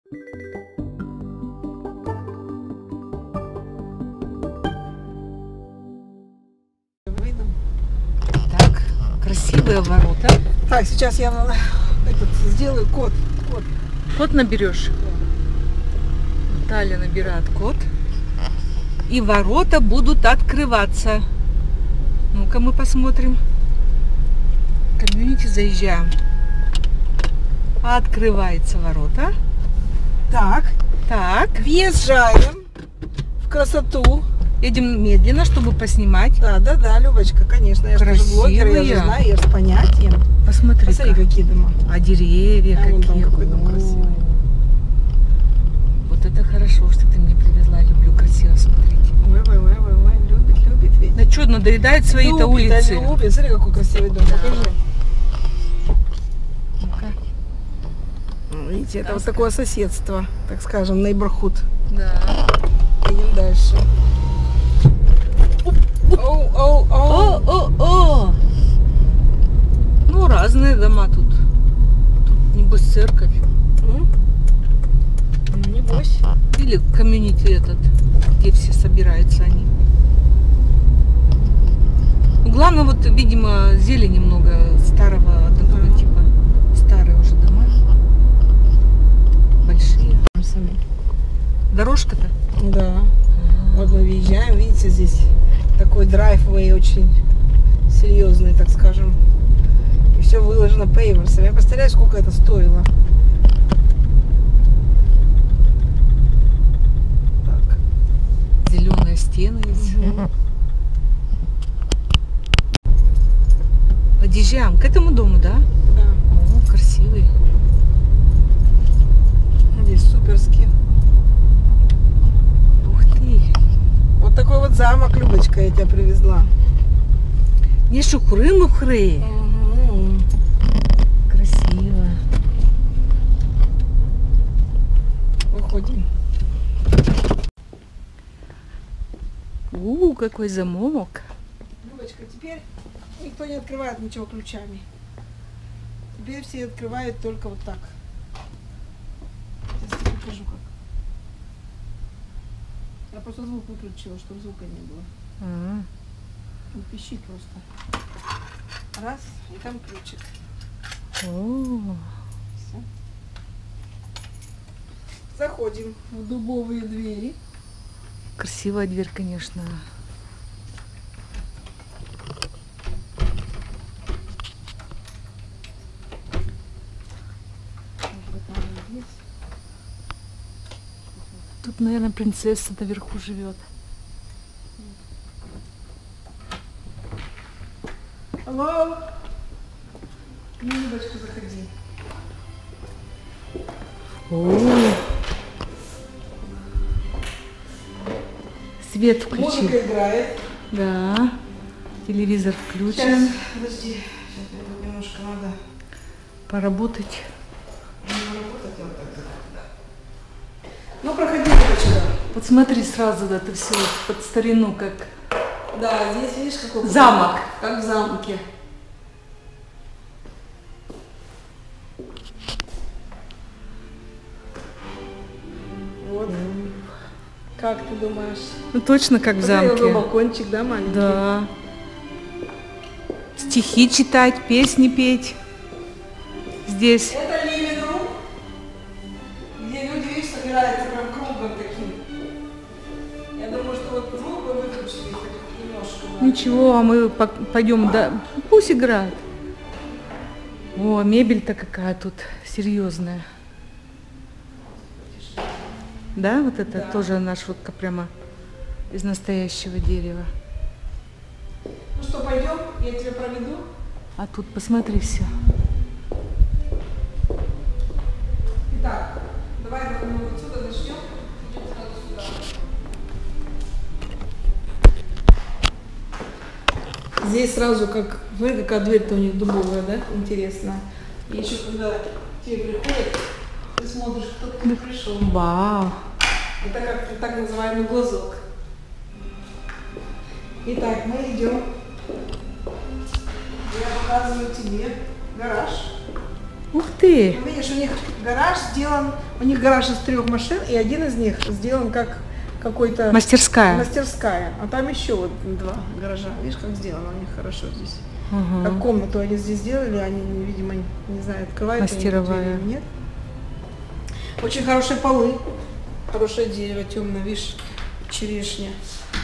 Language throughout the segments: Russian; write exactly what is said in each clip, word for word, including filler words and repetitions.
Так, красивые ворота. Так, сейчас я этот, сделаю код. Код. Код наберешь. Наталья набирает код. И ворота будут открываться. Ну-ка мы посмотрим. Комьюнити, заезжаем. Открывается ворота. Так. Так. Въезжаем в красоту. Едем медленно, чтобы поснимать. Да, да, да, Любочка, конечно. Я же тоже блогер, я же знаю, я же с понятием. Посмотри. Посмотри, какие дома. А деревья а какие. Вон там какой дом красивый. Вот это хорошо, что ты мне привезла. Люблю красиво смотреть. Ой, ой, ой, ой, ой, любит, любит ведь. Да что, надоедает свои-то улицы. Да, любит. Смотри, какой красивый дом. Да. Покажи. Ну-ка. Видите, это вот такое соседство, так скажем, neighborhood. Да. Идем дальше. Оу, оу, оу. О-о-о! Ну, разные дома тут. Тут, небось, церковь. М? Ну, небось. Или комьюнити этот, где все собираются они. Ну, главное, вот, видимо, зелени много старого такого Ага. типа. Старые уже дома. Большие. Дорожка-то? Да. Вот мы въезжаем, видите, здесь такой драйввей очень серьезный, так скажем. И все выложено пейверсом. Я представляю, сколько это стоило. Так. Зеленые стены есть. Угу. Подъезжаем к этому дому, да? Да. О, красивый. Здесь суперски. Ух ты. Вот такой вот замок, Любочка, я тебя привезла. Не шухры-мухры. Угу. Красиво. Выходим. У, какой замок. Любочка, теперь никто не открывает ничего ключами. Теперь все открывают только вот так. Сейчас я покажу как. Я просто звук выключила, чтобы звука не было. А, Он пищит просто. Раз, и там ключик. о, Всё. Заходим в дубовые двери. красивая дверь, конечно. Вот она здесь. Тут, наверное, принцесса наверху живет. Алло! Любочка, заходи. О, свет включил. Музыка играет. Да. Телевизор включен. Сейчас, подожди. Сейчас мне тут немножко надо Поработать. работать. Вот так, да. Ну, проходи, Любочка. Вот смотри сразу, да, ты все под старину, как Да, здесь видишь, какой замок. Как в замке. Вот. Как ты думаешь? Ну точно как в Посмотри, какой замке. балкончик, да, маленький? Да. Стихи читать, песни петь. Здесь. Это living room, где люди, видишь, собираются прям кругом таким. Я думаю, что вот звук вы выключили хоть немножко. Ничего, а мы по- пойдем, да. Пусть играет. О, мебель-то какая тут серьезная. Да, вот это Да. тоже нашивка прямо из настоящего дерева. Ну что, пойдем, я тебя проведу. А тут посмотри все. Итак, давай мы отсюда начнем. Идем сразу сюда. Здесь сразу как, смотри, какая дверь-то у них дубовая, да? Интересно. И еще когда тебе приходят, ты смотришь, кто к ним пришел. Вау. Это как так называемый глазок. Итак, мы идем. Я показываю тебе гараж. Ух ты. Ну, видишь, у них гараж сделан У них гараж из трех машин, и один из них сделан как какой-то... Мастерская. Мастерская. А там еще вот два гаража. Видишь, как сделано у них хорошо здесь. Угу. Как комнату они здесь сделали, они, видимо, не знаю, открывают Мастеровая. или нет. Очень хорошие полы. Хорошее дерево, темное, видишь, черешня.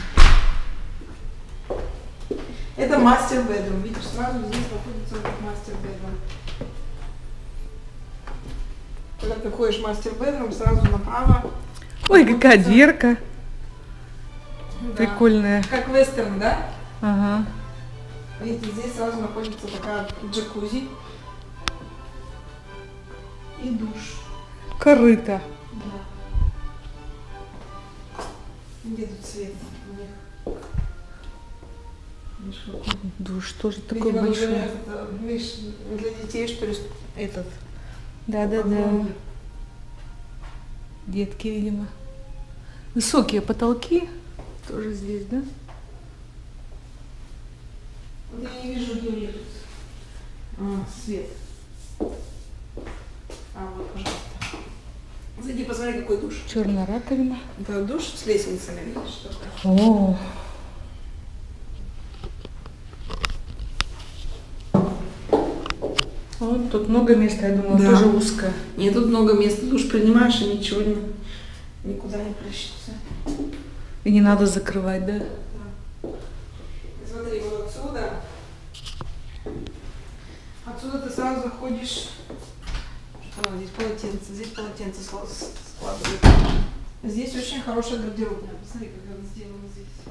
Это мастер бедрум. Видишь, сразу здесь находится мастер бедрум. Когда ты ходишь в мастер бедрум, сразу направо. Ой, какая дверка. Да. Прикольная. Как вестерн, да? Ага. Видите, здесь сразу находится такая джакузи и душ. Корыто. Да. Где тут свет у них? Видишь, вот. Душ тоже такой Видимо, большой. например, это, видишь, для детей, что ли, этот. Да-да-да. Детки, видимо. Высокие потолки. Тоже здесь, да? Вот я не вижу, где у них тут а, свет. А, вот, пожалуйста. Зайди, посмотри, какой душ. Черная раковина. Это душ с лестницами, видишь, что ли? О. Вот тут много места, я думала, Да. тоже узкое. Нет, тут много места. Душ принимаешь, и ничего не, никуда не плещется. И не надо закрывать, да? Да. И смотри, вот отсюда. Отсюда ты сразу заходишь. Что здесь полотенце, здесь полотенце складывают. Здесь очень хорошая гардеробная. Посмотри, как она сделана здесь.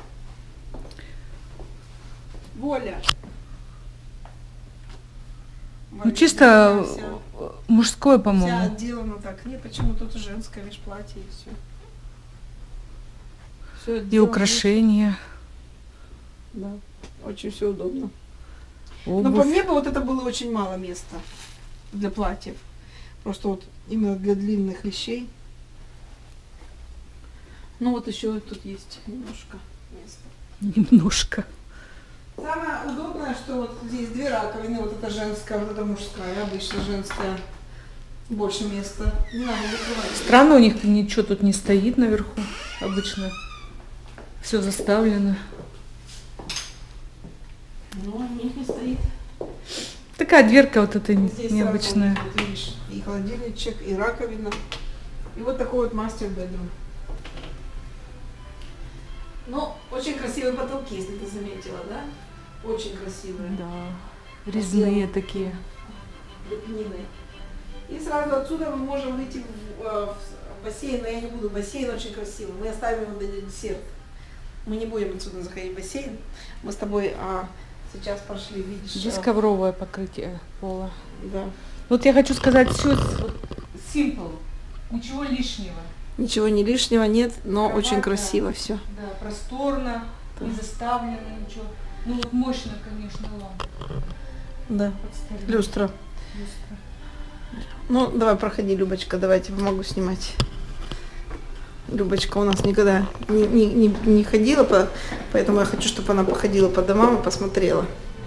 Воля. Ну чисто Вся, мужское, вся по-моему. отделана так. Нет, почему тут женское, видишь, платье и все. Все И украшения. Да, очень все удобно. Обувь. Но по мне бы вот это было очень мало места для платьев. Просто вот именно для длинных вещей. Ну вот еще тут есть немножко места. Немножко. Самое удобное, что вот здесь две раковины, вот это женская, вот это мужская, обычно женская, больше места. Не надо закрывать. Странно, у них ничего тут не стоит наверху. Обычно все заставлено. Но у них не стоит. Такая дверка вот эта Здесь необычная. сразу, вот, видишь, и холодильничек, и раковина. И вот такой вот мастер бедрум. Ну, очень красивые потолки, если ты заметила, да? Очень красивые. Да. Резные такие. Лепнины. И сразу отсюда мы можем выйти в, в бассейн, но я не буду. Бассейн очень красивый. Мы оставим его до десерт. Мы не будем отсюда заходить в бассейн. Мы с тобой а, сейчас прошли, видишь. Здесь а, ковровое покрытие пола. Да. Вот я хочу сказать, все simple, ничего лишнего. Ничего не лишнего нет, но Кровать, очень да. красиво все. Да, просторно, Да. не заставлено ничего. Ну вот мощно, конечно, лампа. Да. Подставлена. Люстра. Люстра. Ну, давай, проходи, Любочка, давайте помогу снимать. Любочка у нас никогда не, не, не, не ходила, по, поэтому я хочу, чтобы она походила по домам и посмотрела.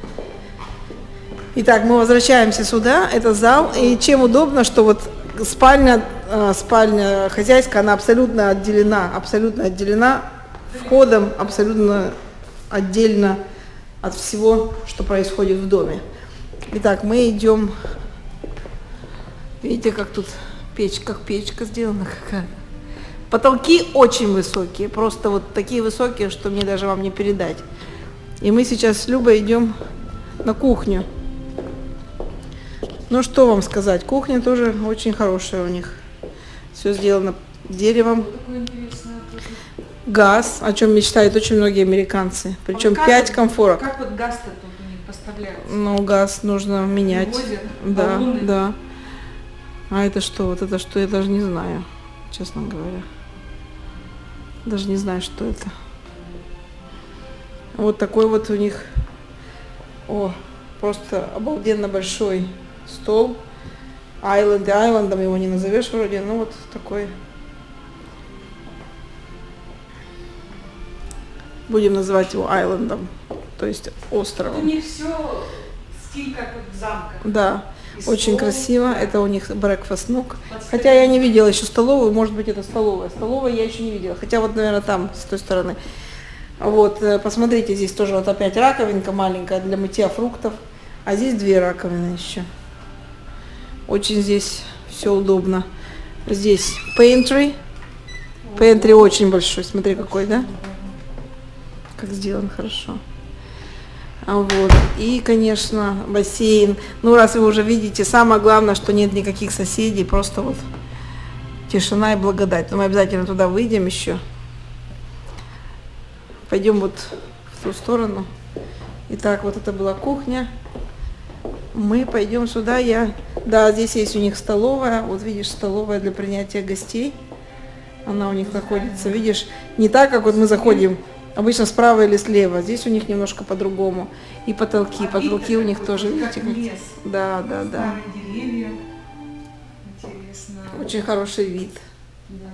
Итак, мы возвращаемся сюда, это зал, и чем удобно, что вот спальня, э, спальня хозяйская, она абсолютно отделена, абсолютно отделена входом, абсолютно отдельно от всего, что происходит в доме. Итак, мы идем, видите, как тут печь, как печка сделана какая-то. Потолки очень высокие, просто вот такие высокие, что мне даже вам не передать. И мы сейчас с Любой идем на кухню. Ну что вам сказать, кухня тоже очень хорошая у них. Все сделано деревом. Такое интересное тоже. Газ, о чем мечтают очень многие американцы. Причем как пять вот- комфорок. Как вот газ-то тут у них поставляется? Ну, газ нужно менять. Привозят Да, баллоны. да. А это что? Вот это что? Я даже не знаю, честно говоря. Даже не знаю, что это. Вот такой вот у них, о, просто обалденно большой стол. Айленд, и айлендом его не назовешь вроде, ну вот такой. Будем называть его айлендом, то есть У островом. них все стиль как вот замка. Да. Очень красиво. Это у них breakfast nook. Хотя я не видела еще столовую. Может быть, это столовая. Столовую я еще не видела. Хотя вот, наверное, там, с той стороны. Вот, посмотрите, здесь тоже вот опять раковинка маленькая для мытья фруктов. А здесь две раковины еще. Очень здесь все удобно. Здесь pantry. Pantry очень большой. Смотри, какой, да? Как сделан хорошо. Вот. И, конечно, бассейн. Ну, раз вы уже видите, самое главное, что нет никаких соседей, просто вот тишина и благодать. Но мы обязательно туда выйдем еще. Пойдем вот в ту сторону. Итак, вот это была кухня. Мы пойдем сюда. Я... Да, здесь есть у них столовая. Вот видишь, столовая для принятия гостей. Она у них находится, видишь, не так, как вот мы заходим. Обычно справа или слева. Здесь у них немножко по-другому. И потолки. Потолки у них тоже, видите, как... Да, да, да. Деревья. Интересно. Очень хороший вид. Да.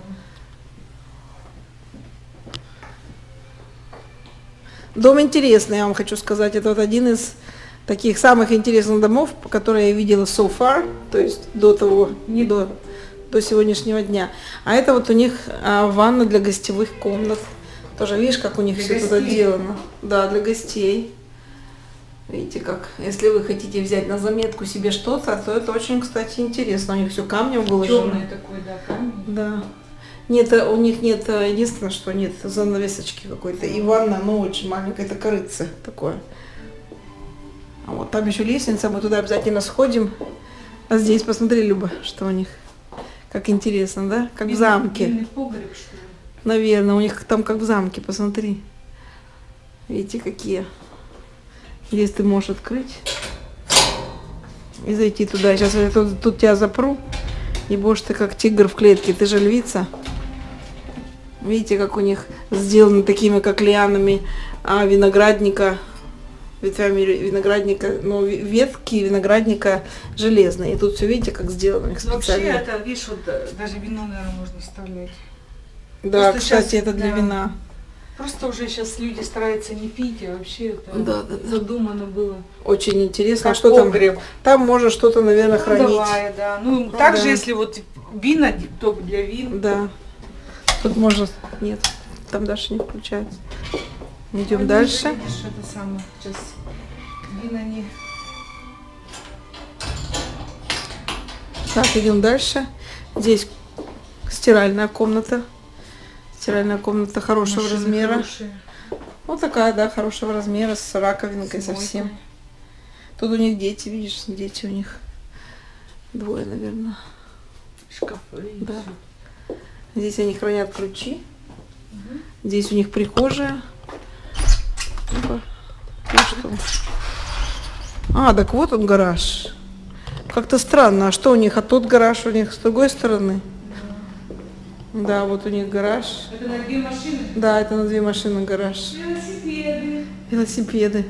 Дом интересный, я вам хочу сказать. Это вот один из таких самых интересных домов, которые я видела so far. То есть до того, не до, до сегодняшнего дня. А это вот у них а, ванна для гостевых комнат. Тоже видишь, как у них все тут отделано. Да, для гостей. Видите, как, если вы хотите взять на заметку себе что-то, то это очень, кстати, интересно. У них все камнем выложено. Темный такой, да, камень. Да. Нет, у них нет, единственное, что нет занавесочки какой-то. И ванна, ну, очень маленькая, это корыце такое. А вот там еще лестница, мы туда обязательно сходим. А здесь, посмотри, Люба, что у них. Как интересно, да? Как в замке. Винный погреб, что ли? Наверное, у них там как в замке, посмотри. Видите, какие. Здесь ты можешь открыть и зайти туда. Сейчас я тут, тут тебя запру, и будешь ты как тигр в клетке. Ты же львица. Видите, как у них сделаны такими, как лианами а, виноградника, ветвями виноградника, ну, ветки виноградника железные. И тут все, видите, как сделано у них специально. Вообще, это, видишь, вот даже вино, наверное, можно вставлять. Да, Просто кстати, сейчас, это для да. вина. Просто уже сейчас люди стараются не пить, а вообще это Да, да, да. задумано было. Очень интересно, Как что там. погреб. Там можно что-то, наверное, Ну, хранить. давай, да. Ну, Ну, также, да. если вот вина, топ для вин. Да. Тут можно... Нет, там даже не включается. Идем Они дальше. же, видишь, это самое. Сейчас вина не... Так, идем дальше. Здесь стиральная комната. Стиральная комната хорошего Машины размера. хорошие. Вот такая, да, хорошего размера, с раковинкой С совсем. мойкой. Тут у них дети, видишь, дети у них двое, наверное. Шкафы. и Да. всё. Здесь они хранят ключи. Мгм. Здесь у них прихожая. Ну-ка. Ну что? А, так вот он гараж. Как-то странно. А что у них? А тот гараж у них с другой стороны? Да, вот у них гараж. Это на две машины? Да, это на две машины гараж. Велосипеды. Велосипеды.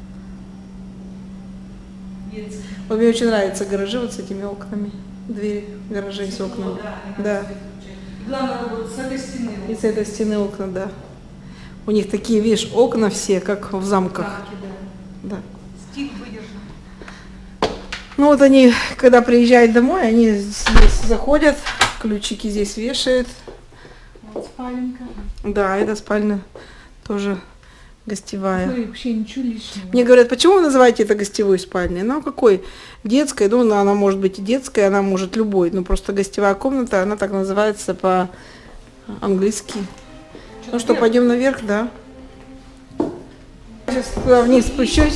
Детские. Вот мне очень нравятся гаражи вот с этими окнами. Двери гаражей с окнами. Да. Главное, вот с этой стены. И с этой стены окна, да. У них такие, видишь, окна все, как в замках. Рамки, да. Да. Стиль выдержан. Ну вот они, когда приезжают домой, они здесь заходят, ключики здесь вешают. Вот спаленка. Да, это спальня тоже гостевая. Ой, вообще ничего лишнего. Мне говорят, почему вы называете это гостевой спальней? Ну, какой? Детская, ну, она может быть и детская, она может любой, но просто гостевая комната, она так называется по-английски. Ну что, пойдем наверх, да? Сейчас туда вниз спущусь.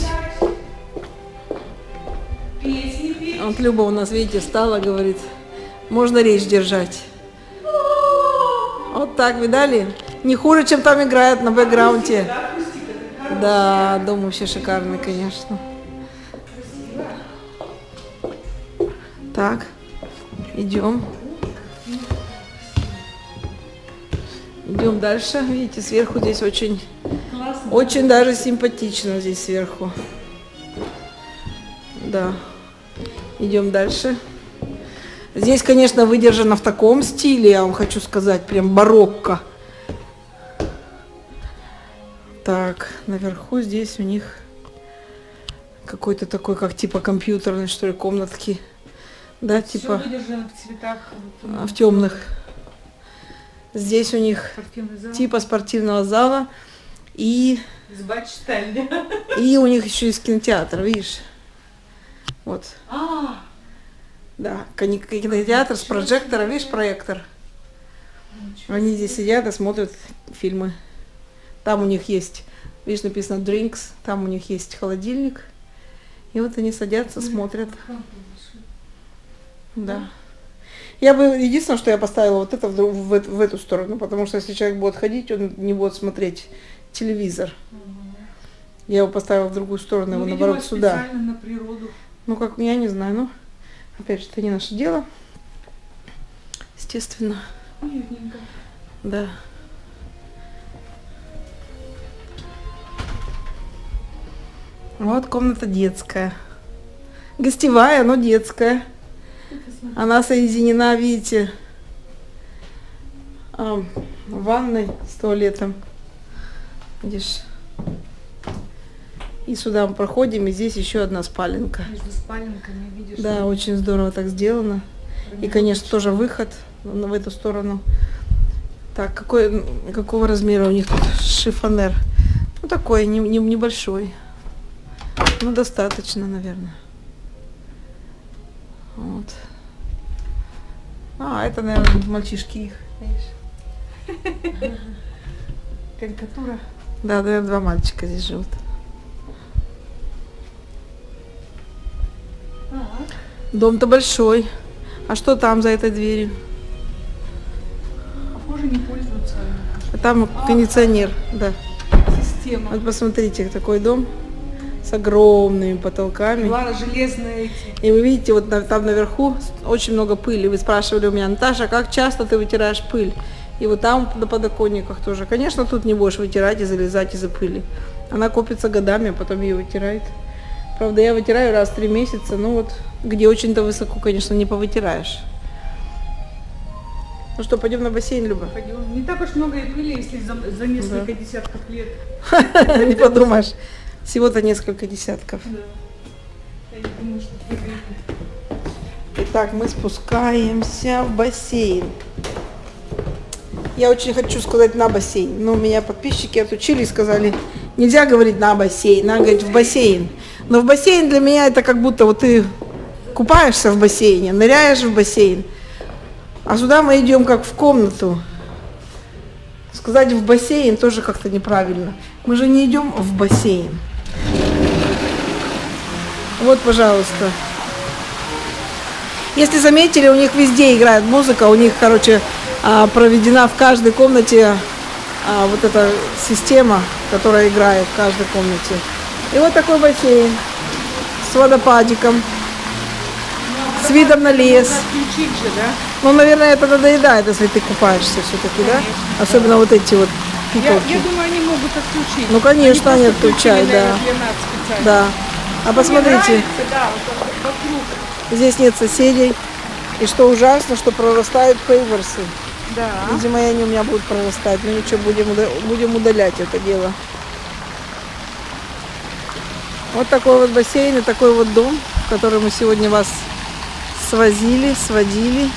Песни петь. Вот Люба у нас, видите, встала, говорит, можно речь держать. Вот так, видали? Не хуже, чем там играют на бэкграунде. Да, акустика такая. Да, дом вообще шикарный, конечно. Так, идем. Идем дальше. Видите, сверху здесь очень, Классно. очень даже симпатично здесь сверху. Да. Идем дальше. Здесь, конечно, выдержано в таком стиле, я вам хочу сказать, прям барокко. Так, наверху здесь у них какой-то такой, как типа компьютерной, что ли, комнатки. Да, Всё типа выдержано в цветах. в темных. Здесь у них Спортивный зал. типа спортивного зала. И, Изба-читальня. и у них еще есть кинотеатр, видишь? Вот. А, Да, кини- кинотеатр с прожектора, видишь, проектор. Они здесь сидят и смотрят фильмы. Там у них есть, видишь, написано drinks, там у них есть холодильник. И вот они садятся, смотрят. Да. Я бы, единственное, что я поставила вот это в, дру- в, эт- в эту сторону, потому что если человек будет ходить, он не будет смотреть телевизор. Я его поставила в другую сторону, его ну, наоборот видимо, сюда. специально на природу. Ну, как, я не знаю, ну, опять же, это не наше дело. Естественно, Уютненько. да. Вот комната детская. Гостевая, но детская. Она соединена, видите, а, ванной с туалетом. Видишь? И сюда мы проходим, и здесь еще одна спаленка. Между спаленками, видишь? Да, очень здорово так сделано. И, конечно, тоже выход в эту сторону. Так, какой, какого размера у них тут шифонер? Ну, такой, не, не, небольшой. Ну, достаточно, наверное. Вот. А, это, наверное, мальчишки их. Видишь? Карикатура. Да, наверное, два мальчика здесь живут. Ага. Дом-то большой. А что там за этой дверью? Похоже, не пользуются. А там кондиционер, да. Система. Вот посмотрите, такой дом с огромными потолками. Ладно, железные эти. И вы видите, вот на- там наверху очень много пыли. Вы спрашивали у меня: Наташа, как часто ты вытираешь пыль? И вот там на подоконниках тоже. Конечно, тут не будешь вытирать и залезать из-за пыли. Она копится годами, а потом ее вытирает. Правда, я вытираю раз в три месяца, ну вот, где очень-то высоко, конечно, не повытираешь. Ну что, пойдем на бассейн, Люба? Пойдем. Не так уж много и пыли, если за, за несколько десятков лет. Не подумаешь. Всего-то несколько десятков. Да. Я не думаю, что прыгает. Итак, мы спускаемся в бассейн. Я очень хочу сказать на бассейн, но меня подписчики отучили и сказали: нельзя говорить на бассейн, надо говорить в бассейн. Но в бассейн для меня это как будто вот ты купаешься в бассейне, ныряешь в бассейн, а сюда мы идем как в комнату. Сказать в бассейн тоже как-то неправильно. Мы же не идем в бассейн. Вот, пожалуйста. Если заметили, у них везде играет музыка, у них, короче, а, проведена в каждой комнате а, вот эта система, которая играет в каждой комнате. И вот такой бассейн с водопадиком, с видом на лес. Отключить же, да? Ну, наверное, это надоедает, если ты купаешься все-таки, да? Особенно вот эти вот Я, пикалки. я думаю, они могут отключить. Ну, конечно, они просто отключают, включили, да. наверное, для нас специально. Да. А Мне посмотрите, нравится, да, вот так вокруг. здесь нет соседей. И что ужасно, что прорастают пейверсы. Да. Видимо, и они у меня будут прорастать. Ну ничего, будем, уда- будем удалять это дело. Вот такой вот бассейн и такой вот дом, в который мы сегодня вас свозили, сводили.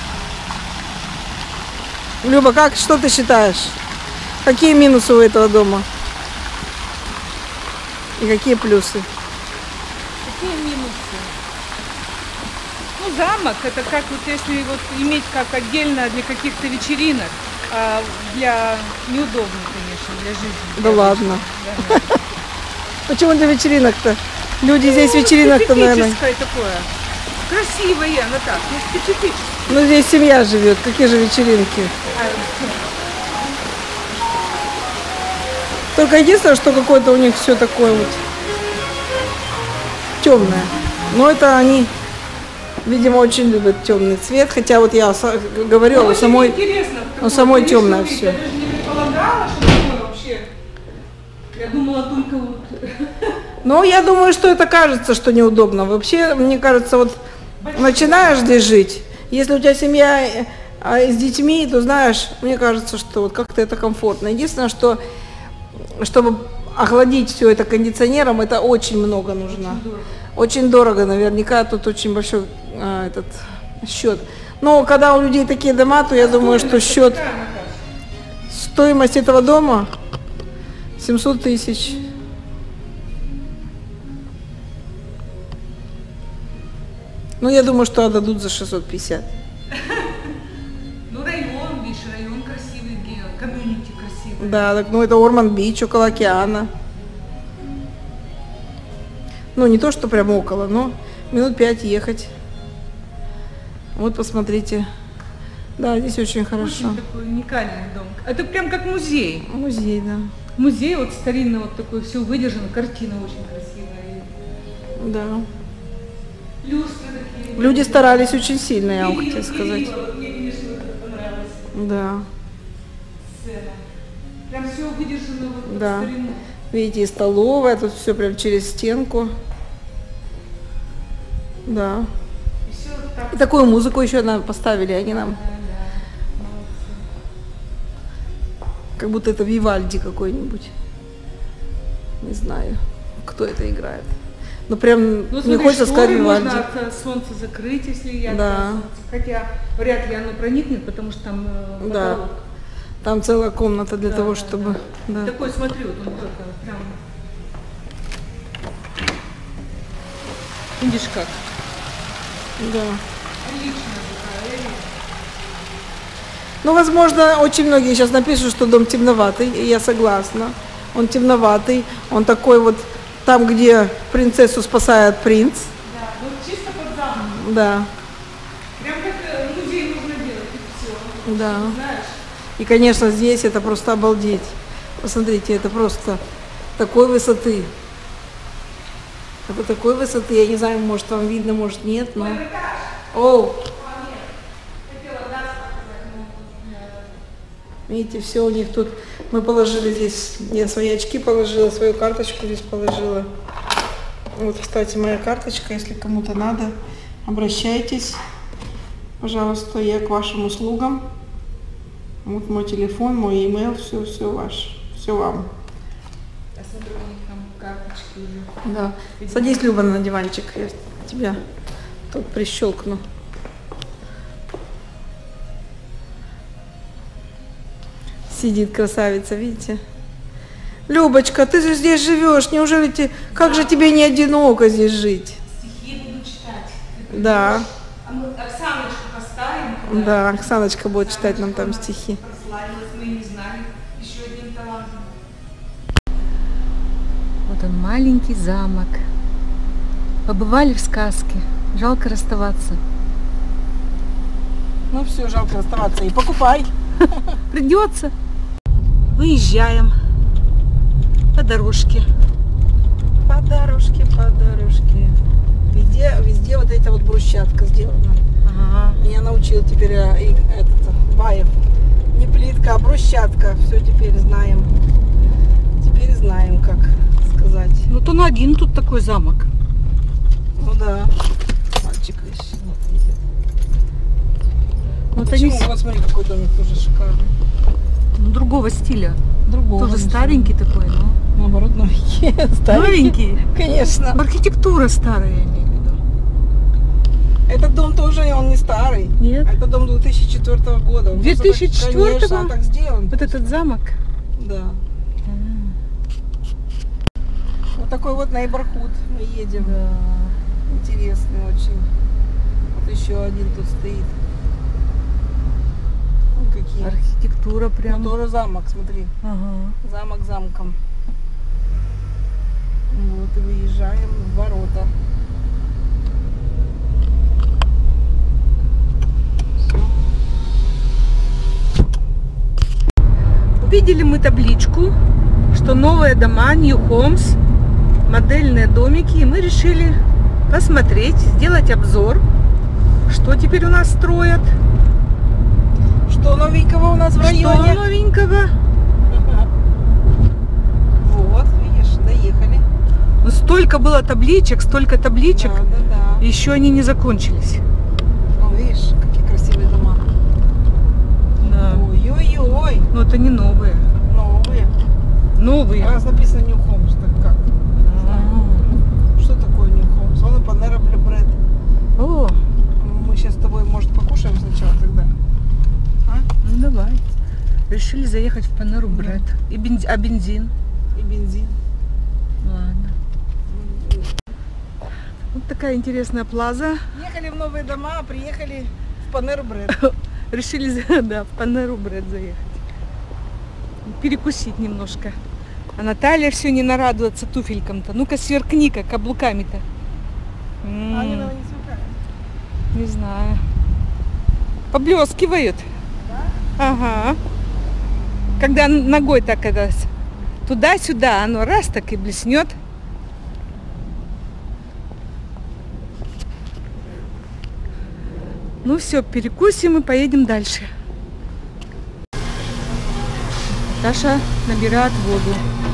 Люба, как, что ты считаешь? Какие минусы у этого дома? И какие плюсы? Какие минусы? Ну, замок, это как вот если вот иметь как отдельно для каких-то вечеринок, а для неудобно, конечно, для жизни. Да для ладно. жизни, да. Почему для вечеринок-то? Люди здесь вечеринок-то, наверное. Специфическое такое. Красивое, оно так, ну специфическое. Ну здесь семья живет, какие же вечеринки? Только единственное, что какое-то у них все такое вот темное. Но это они, видимо, очень любят темный цвет. Хотя вот я со- говорила, у самой, у самой темное все. Я даже не предполагала, что такое вообще. Я думала только вот. Но я думаю, что это кажется, что неудобно. Вообще, мне кажется, вот начинаешь здесь жить, если у тебя семья э, а, с детьми, то знаешь, мне кажется, что вот как-то это комфортно. Единственное, что чтобы охладить все это кондиционером, это очень много нужно. Очень дорого, наверняка тут очень большой а, этот счет. Но когда у людей такие дома, то я думаю, что счет, стоимость этого дома семьсот тысяч. Ну, я думаю, что отдадут за шестьсот пятьдесят. Ну, район, видишь, район красивый, комьюнити красивый. Да, так, ну это Орманд-Бич, около океана. Ну, не то, что прям около, но минут пять ехать. Вот, посмотрите. Да, здесь очень хорошо. Очень такой уникальный дом. Это прям как музей. Музей, да. Музей вот старинный, вот такой, все выдержано, картина очень красивая. Да. Люстры такие. Люди старались очень сильно, я вам хочу сказать. Вот мне, конечно, это понравилось. Да. Сцена. Прям все выдержано вот Да. под старину. Видите, и столовая, тут все прям через стенку. Да. И все так. И такую музыку еще нам поставили, они нам. Да, да. Молодцы. Как будто это Вивальди какой-нибудь. Не знаю, кто это играет. Ну прям Ну, не смотри, хочется сказать шторы Вивальди. можно от солнца закрыть, если я Да. Хотя вряд ли оно проникнет, потому что там э, Да. потолок. Там целая комната для Да, того, да, чтобы... да. Да. Такой, смотри, вот он только прям. Видишь как? Да. Отлично такая. Ну, возможно, очень многие сейчас напишут, что дом темноватый, и я согласна. Он темноватый, он такой вот там, где принцессу спасает принц. Да, вот чисто под замок. Да, Прям как э, музей нужно делать, и все. да. Знаешь? И, конечно, здесь это просто обалдеть. Посмотрите, это просто такой высоты. Это такой высоты, я не знаю, может вам видно, может нет, но... О! Видите, все у них тут, мы положили здесь, я свои очки положила, свою карточку здесь положила. Вот, кстати, моя карточка, если кому-то надо, обращайтесь, пожалуйста, я к вашим услугам. Вот мой телефон, мой имейл, все, все ваше, все вам. Я смотрю, у них там карточки уже. Да. Садись, Люба, на диванчик, я тебя тут прищелкну. Сидит красавица, видите? Любочка, ты же здесь живешь, неужели ты, как же тебе не одиноко здесь жить? Стихи буду читать. Да, А мы Оксаночку поставим. когда да, Оксаночка будет читать нам там стихи. прославилась, мы не знали. Еще один талант. Вот он, маленький замок. Побывали в сказке. Жалко расставаться. Ну все, жалко оставаться, и покупай. Придется. Выезжаем по дорожке. По дорожке, по дорожке. Везде, везде вот эта вот брусчатка сделана. Ага. Меня научил теперь а, и, этот, Баев. Не плитка, а брусчатка. Все теперь знаем. Теперь знаем, как сказать. Ну, то на один тут такой замок. Ну да. Мальчик еще не видит. Вот Почему? они Вот смотри, какой домик тоже шикарный. ну, другого стиля. Другого. Тоже конечно. старенький такой, но Наоборот, новенький. новенький. Конечно. Архитектура старая, я имею в виду. Этот дом тоже, он не старый. Нет. Это дом две тысячи четвёртого года. Он две тысячи четвёртого? просто так, конечно, так сделан. Вот этот замок. Да. Вот такой вот нейборхуд мы едем. Да. Интересный очень. Вот еще один тут стоит. Вон какие. Архитектура прям. Ну, тоже замок, смотри. Ага. Замок замком. Вот и выезжаем в ворота. Увидели мы табличку, что новые дома, New Homes, модельные домики, и мы решили посмотреть, сделать обзор, что теперь у нас строят, Что новенького у нас в что районе? новенького. Вот, видишь, доехали. Ну, столько было табличек, столько табличек, Да, да, да. еще они не закончились. О, видишь, какие красивые дома. Да. Ой-ой-ой, Но это не новые. новые. Новые. Раз написано New Homes, так как? Не знаю. Что такое New Homes? Решили заехать в Панеру Бред. И бенз... А бензин? И бензин. Ладно. Вот такая интересная плаза. Ехали в новые дома, а приехали в Панеру Бред. Решили, да, в Панеру Бред заехать. Перекусить немножко. А Наталья все не нарадуется туфелькам-то. Ну-ка сверкни-ка каблуками-то. М-м, А они на не сверкают. не знаю. Поблескивают. Да? Ага. Когда ногой так это туда-сюда, оно раз так и блеснет. Ну все, перекусим и поедем дальше. Таша набирает воду.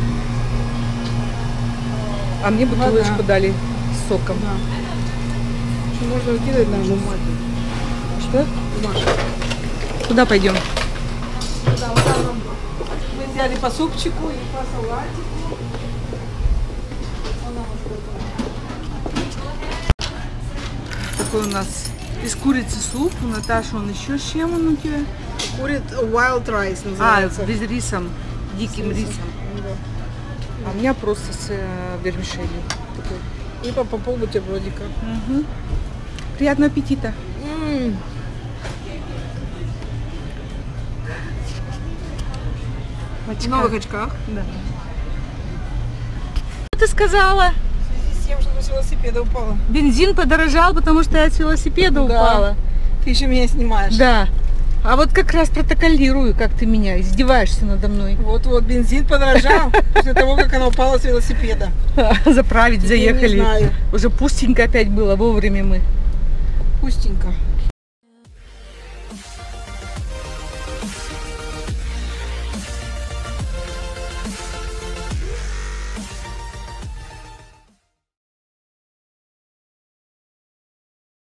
А мне бутылочку Вода. дали с соком. Да. Что можно выкидывать на бумагу. Что? Маша. Куда пойдем? Да, вот там нам- мы взяли по супчику и по салатику. Она вот такая. Такой у нас из курицы суп. У Наташи он еще с чем он у тебя? Курит wild rice А, называется. без рисом, диким рисом. Да. А у меня просто с э, вермишелью. Такой. И по, по пол бутербродика. Мгм. Приятного аппетита. М. В новых очках. Да. Что ты сказала? В связи с тем, что с велосипеда упала. Бензин подорожал, потому что я с велосипеда Да. упала. Ты еще меня снимаешь. Да. А вот как раз протоколирую, как ты меня издеваешься надо мной. Вот-вот, бензин подорожал после того, как она упала с велосипеда. Заправить Теперь не заехали. знаю. Уже пустенько опять было, вовремя мы. Пустенько.